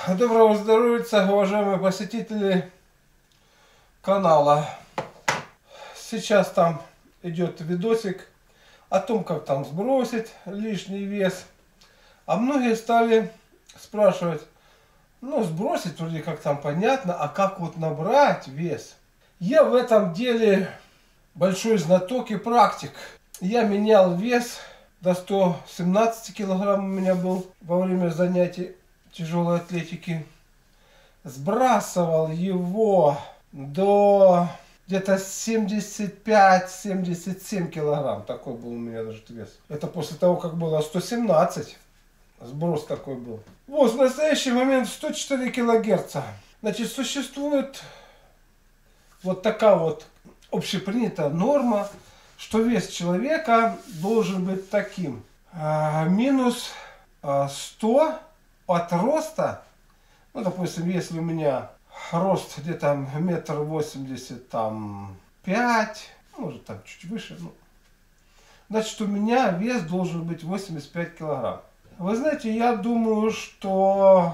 Доброго здоровья, уважаемые посетители канала. Сейчас там идет видосик о том, как там сбросить лишний вес. А многие стали спрашивать, ну сбросить вроде как там понятно, а как вот набрать вес? Я в этом деле большой знаток и практик. Я менял вес до 117 килограмм у меня был во время занятий тяжелой атлетики. Сбрасывал его до где-то 75-77 килограмм. Такой был у меня даже вес. Это после того, как было 117. Сброс такой был. Вот в настоящий момент 104 килогерца. Значит, существует вот такая вот общепринятая норма, что вес человека должен быть таким. Минус 100 от роста. Ну, допустим, если у меня рост где-то 1,85 м, может там чуть выше, ну, значит, у меня вес должен быть 85 килограмм. Вы знаете, я думаю, что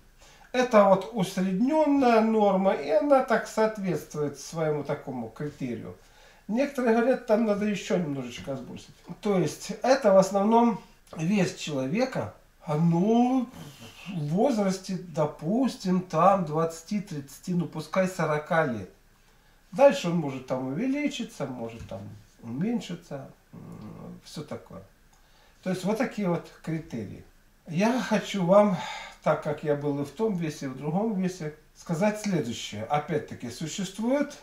это вот усредненная норма, и она так соответствует своему такому критерию. Некоторые говорят, там надо еще немножечко сбросить. То есть, это в основном вес человека, ну, в возрасте, допустим, там 20-30, ну, пускай 40 лет. Дальше он может там увеличиться, может там уменьшиться, все такое. То есть, вот такие вот критерии. Я хочу вам, так как я был и в том весе, и в другом весе, сказать следующее. Опять-таки, существует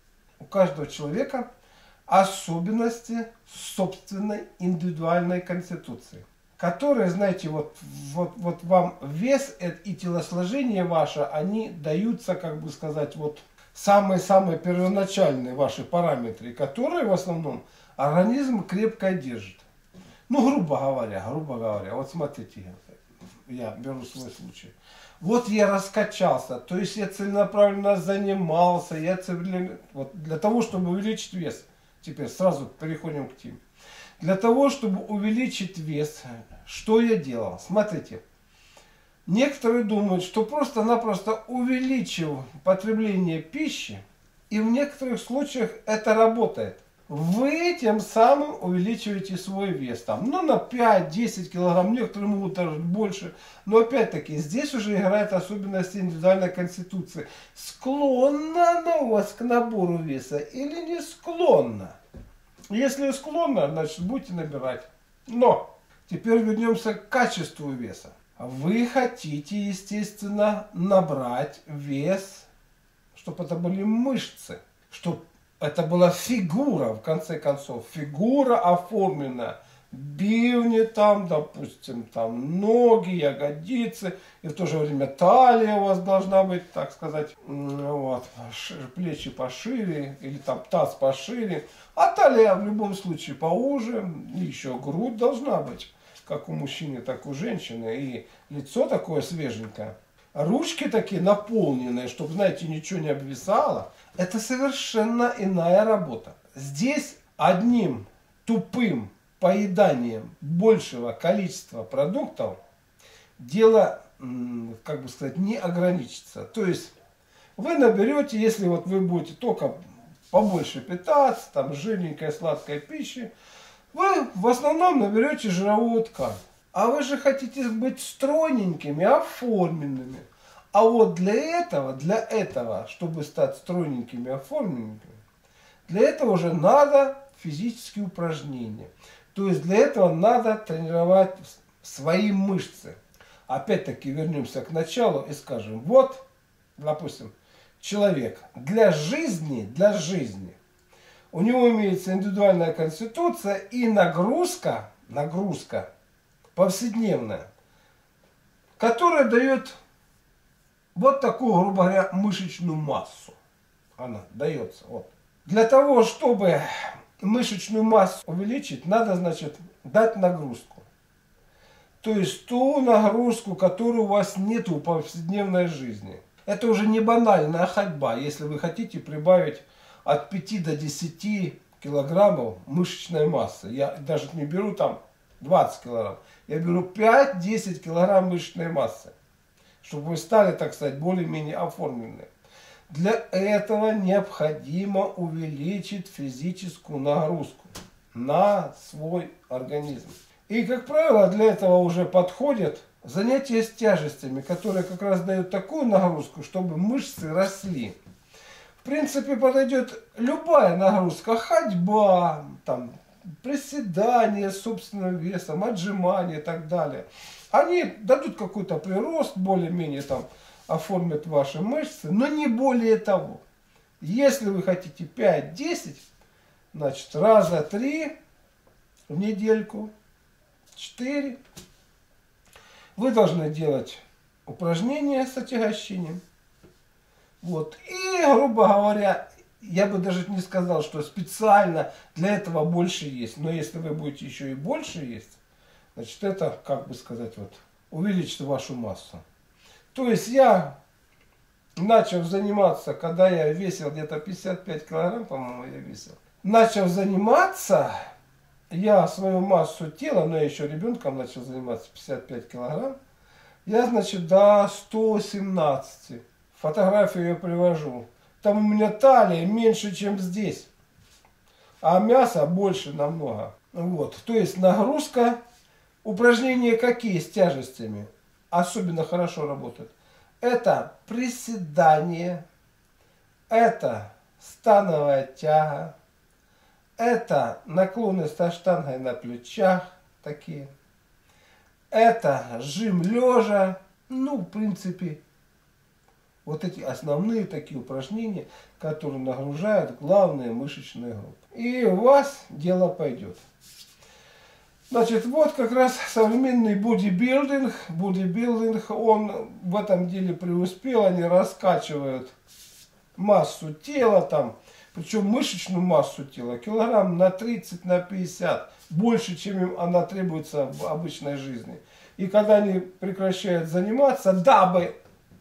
у каждого человека особенности собственной индивидуальной конституции, которые, знаете, вот вам вес и телосложение ваше, они даются, как бы сказать, вот самые-самые первоначальные ваши параметры, которые в основном организм крепко держит. Ну, грубо говоря, вот смотрите, я беру свой случай. Вот я раскачался, то есть я целенаправленно занимался, вот для того, чтобы увеличить вес. Теперь сразу переходим к теме. Для того, чтобы увеличить вес, что я делал? Смотрите, некоторые думают, что просто-напросто увеличив потребление пищи, и в некоторых случаях это работает. Вы тем самым увеличиваете свой вес. Там, ну, на 5-10 килограмм, некоторые могут даже больше. Но опять-таки, здесь уже играет особенность индивидуальной конституции. Склонна она у вас к набору веса или не склонна? Если склонна, значит, будете набирать. Но теперь вернемся к качеству веса. Вы хотите, естественно, набрать вес, чтобы это были мышцы, чтобы это была фигура, в конце концов, фигура оформленная. Бивни там, допустим, там ноги, ягодицы, и в то же время талия у вас должна быть, так сказать, вот, плечи пошире, или там таз пошире, а талия в любом случае поуже, и еще грудь должна быть, как у мужчины, так и у женщины, и лицо такое свеженькое. Ручки такие наполненные, чтобы, знаете, ничего не обвисало. Это совершенно иная работа. Здесь одним тупым поеданием большего количества продуктов дело, как бы сказать, не ограничится. То есть вы наберете, если вот вы будете только побольше питаться, там жирненькой сладкой пищи, вы в основном наберете жировую ткань. А вы же хотите быть стройненькими, оформленными. А вот для этого, чтобы стать стройненькими, оформленными, для этого уже надо физические упражнения. То есть для этого надо тренировать свои мышцы. Опять-таки вернемся к началу и скажем, вот, допустим, человек для жизни, у него имеется индивидуальная конституция и нагрузка повседневная, которая дает вот такую, грубо говоря, мышечную массу. Она дается. Вот. Для того, чтобы мышечную массу увеличить, надо, значит, дать нагрузку. То есть ту нагрузку, которой у вас нет в повседневной жизни. Это уже не банальная ходьба, если вы хотите прибавить от 5 до 10 килограммов мышечной массы. Я даже не беру там 20 килограмм. Я беру 5-10 килограмм мышечной массы. чтобы вы стали, так сказать, более-менее оформлены. Для этого необходимо увеличить физическую нагрузку на свой организм. И, как правило, для этого уже подходят занятия с тяжестями, которые как раз дают такую нагрузку, чтобы мышцы росли. В принципе, подойдет любая нагрузка, ходьба, там, приседания с собственным весом, отжимания и так далее. Они дадут какой-то прирост, более-менее там оформят ваши мышцы, но не более того. Если вы хотите 5-10, значит, раза 3 в недельку, 4, вы должны делать упражнения с отягощением. Вот. И, грубо говоря, я бы даже не сказал, что специально для этого больше есть. Но если вы будете еще и больше есть, значит, это, как бы сказать, вот, увеличит вашу массу. То есть я начал заниматься, когда я весил где-то 55 килограмм, по-моему, я весил. Начал заниматься, я свою массу тела, но я еще ребенком начал заниматься, 55 килограмм, я, значит, до 117. Фотографию я привожу. Там у меня талия меньше, чем здесь. А мяса больше намного. Вот. То есть нагрузка. Упражнения какие с тяжестями особенно хорошо работают? Это приседание. Это становая тяга. Это наклоны со штангой на плечах. Такие. Это жим лежа. Ну, в принципе, вот эти основные такие упражнения, которые нагружают главные мышечные группы. И у вас дело пойдет. Значит, вот как раз современный бодибилдинг. Бодибилдинг, он в этом деле преуспел. Они раскачивают массу тела там, причем мышечную массу тела, килограмм на 30, на 50. Больше, чем им она требуется в обычной жизни. И когда они прекращают заниматься, дабы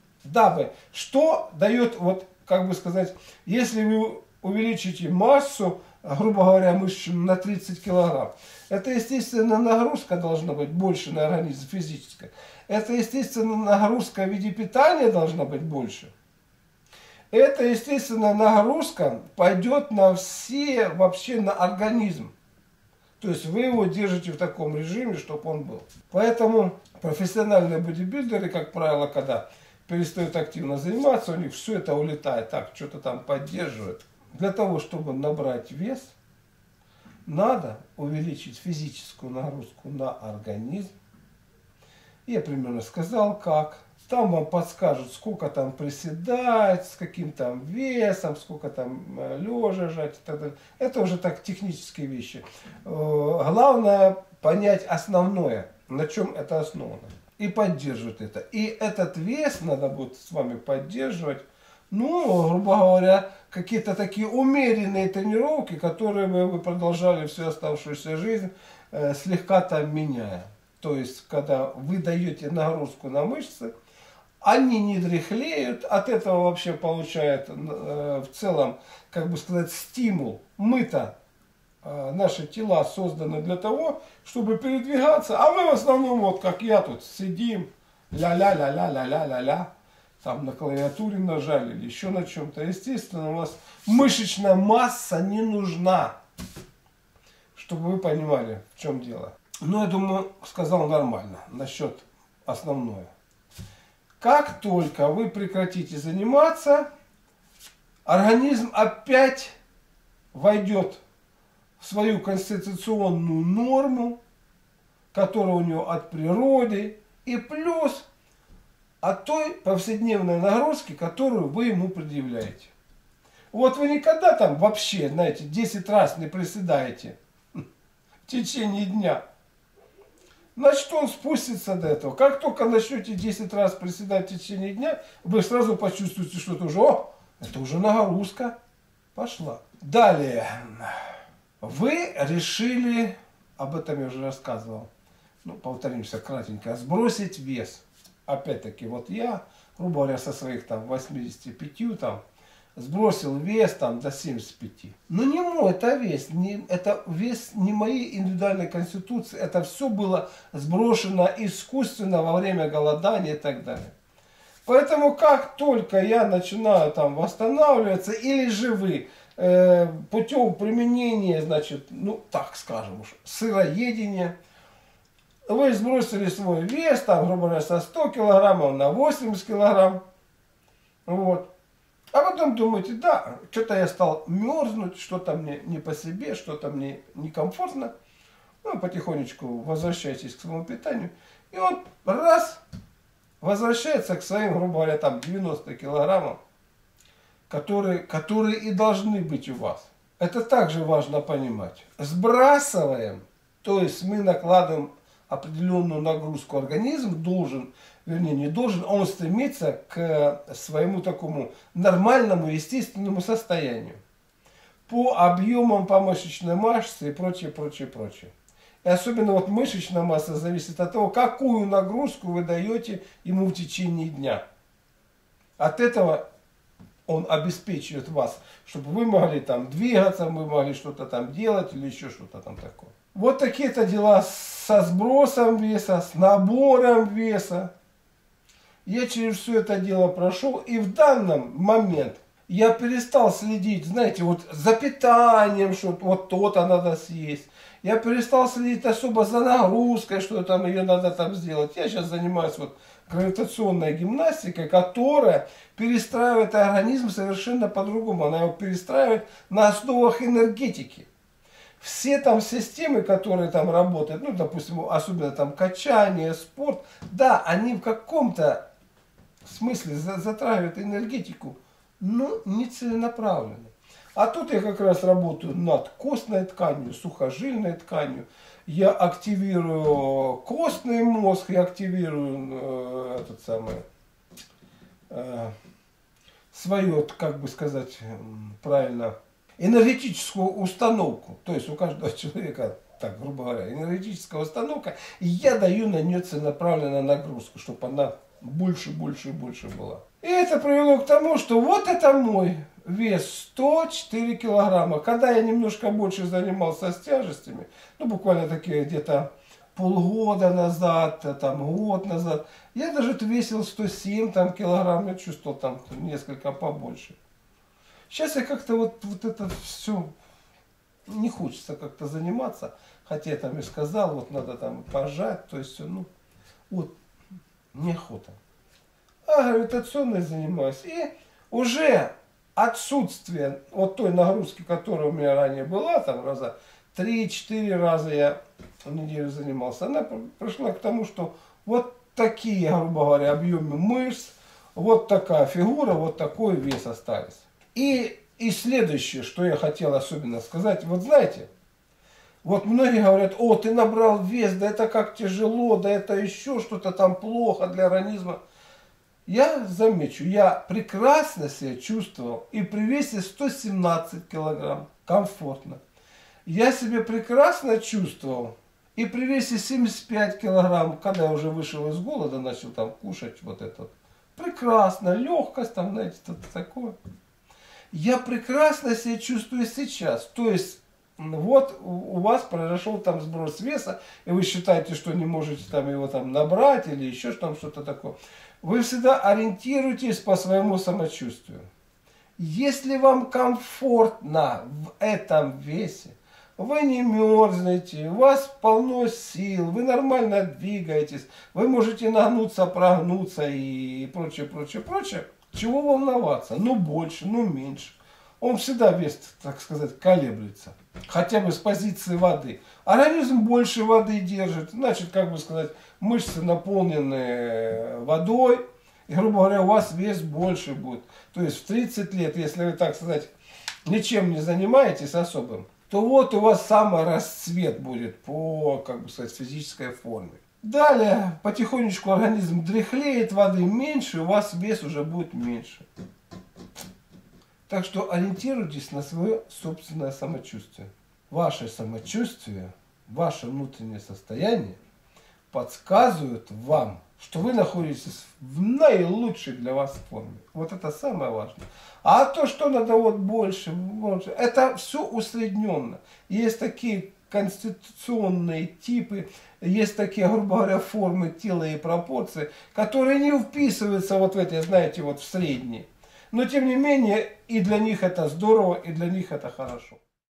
что дает, вот, как бы сказать, если вы увеличите массу, грубо говоря, мышечную на 30 килограмм, это, естественно, нагрузка должна быть больше на организм физическая. Это, естественно, нагрузка в виде питания должна быть больше. Это, естественно, нагрузка пойдет на все, вообще на организм. То есть вы его держите в таком режиме, чтобы он был. Поэтому профессиональные бодибилдеры, как правило, когда перестают активно заниматься, у них все это улетает, так, что-то там поддерживают. Для того, чтобы набрать вес, надо увеличить физическую нагрузку на организм. Я примерно сказал, как. Там вам подскажут, сколько там приседать, с каким там весом, сколько там лежа жать и так далее. Это уже так технические вещи. Главное понять основное, на чем это основано. И поддерживать это. И этот вес надо будет с вами поддерживать. Ну, грубо говоря, какие-то такие умеренные тренировки, которые вы продолжали всю оставшуюся жизнь, слегка там меняя. То есть, когда вы даете нагрузку на мышцы, они не дряхлеют, от этого вообще получают в целом, как бы сказать, стимул. Мы-то, наши тела созданы для того, чтобы передвигаться, а мы в основном, вот как я тут, сидим, ля-ля-ля-ля-ля-ля-ля-ля, там на клавиатуре нажали или еще на чем-то. Естественно, у вас мышечная масса не нужна, чтобы вы понимали, в чем дело. Но я думаю, сказал нормально насчет основное. Как только вы прекратите заниматься, организм опять войдет в свою конституционную норму, которая у него от природы, и плюс от той повседневной нагрузки, которую вы ему предъявляете. Вот вы никогда там вообще, знаете, 10 раз не приседаете в течение дня. Значит, он спустится до этого. Как только начнете 10 раз приседать в течение дня, вы сразу почувствуете, что это уже, это уже нагрузка пошла. Далее. Вы решили, об этом я уже рассказывал, ну, повторимся кратенько, сбросить вес. Опять-таки, вот я, грубо говоря, со своих там 85 там, сбросил вес там до 75. Но не мой это вес, это вес не моей индивидуальной конституции, это все было сброшено искусственно во время голодания и так далее. Поэтому как только я начинаю там восстанавливаться, или же вы путем применения, значит, ну так скажем уж, сыроедения, вы сбросили свой вес, там, грубо говоря, со 100 килограммов на 80 килограмм, вот. А потом думаете, да, что-то я стал мерзнуть, что-то мне не по себе, что-то мне некомфортно. Ну, потихонечку возвращайтесь к своему питанию. И он раз возвращается к своим, грубо говоря, там 90 килограммам, которые и должны быть у вас. Это также важно понимать. Сбрасываем, то есть мы накладываем определенную нагрузку. Организм должен, вернее не должен, он стремится к своему такому нормальному, естественному состоянию. По объемам, по мышечной массе и прочее, прочее, прочее. И особенно вот мышечная масса зависит от того, какую нагрузку вы даете ему в течение дня. От этого он обеспечивает вас, чтобы вы могли там двигаться, вы могли что-то там делать или еще что-то там такое. Вот такие-то дела со сбросом веса, с набором веса. Я через все это дело прошел, и в данный момент я перестал следить, знаете, вот за питанием, что вот то-то надо съесть. Я перестал следить особо за нагрузкой, что там ее надо там сделать. Я сейчас занимаюсь вот гравитационной гимнастикой, которая перестраивает организм совершенно по-другому. Она его перестраивает на основах энергетики. Все там системы, которые там работают, ну, допустим, особенно там качание, спорт, да, они в каком-то смысле затрагивают энергетику, но не целенаправленно. А тут я как раз работаю над костной тканью, сухожильной тканью. Я активирую костный мозг, я активирую свою, как бы сказать правильно, энергетическую установку. То есть у каждого человека, так грубо говоря, энергетическая установка. И я даю на нее целенаправленную нагрузку, чтобы она больше, больше и больше была. И это привело к тому, что вот это мой вес 104 килограмма. Когда я немножко больше занимался с тяжестями, ну буквально такие где-то полгода назад, там год назад, я даже весил 107 там, килограмм, я чувствовал там несколько побольше. Сейчас я как-то вот это все не хочется как-то заниматься, хотя я там и сказал, вот надо там пожать, то есть, ну, вот, неохота. А гравитационной занимаюсь, и уже отсутствие вот той нагрузки, которая у меня ранее была, там раза 3-4 раза я в неделю занимался, она пришла к тому, что вот такие, грубо говоря, объемы мышц, вот такая фигура, вот такой вес остались. И следующее, что я хотел особенно сказать, вот знаете, вот многие говорят, о, ты набрал вес, да это как тяжело, да это еще что-то там плохо для организма. Я замечу, я прекрасно себя чувствовал и при весе 117 килограмм, комфортно. Я себя прекрасно чувствовал и при весе 75 килограмм, когда я уже вышел из голода, начал там кушать вот это. Прекрасно, легкость там, знаете, что-то такое. Я прекрасно себя чувствую сейчас. То есть, вот у вас произошел там сброс веса, и вы считаете, что не можете там его там набрать или еще там что-то такое. Вы всегда ориентируйтесь по своему самочувствию. Если вам комфортно в этом весе, вы не мерзнете, у вас полно сил, вы нормально двигаетесь, вы можете нагнуться, прогнуться и прочее, прочее, прочее. Чего волноваться? Ну больше, ну меньше. Он всегда вес, так сказать, колеблется. Хотя бы с позиции воды. Организм больше воды держит. Значит, как бы сказать, мышцы наполнены водой. И, грубо говоря, у вас вес больше будет. То есть в 30 лет, если вы, так сказать, ничем не занимаетесь особым, то вот у вас самый расцвет будет по, как бы сказать, физической форме. Далее, потихонечку организм дряхлеет, воды меньше, у вас вес уже будет меньше. Так что ориентируйтесь на свое собственное самочувствие. Ваше самочувствие, ваше внутреннее состояние подсказывают вам, что вы находитесь в наилучшей для вас форме. Вот это самое важное. А то, что надо вот больше, это все усредненно. Есть такие конституционные типы, есть такие, грубо говоря, формы тела и пропорции, которые не вписываются вот в эти, знаете, вот в средние. Но тем не менее, и для них это здорово, и для них это хорошо.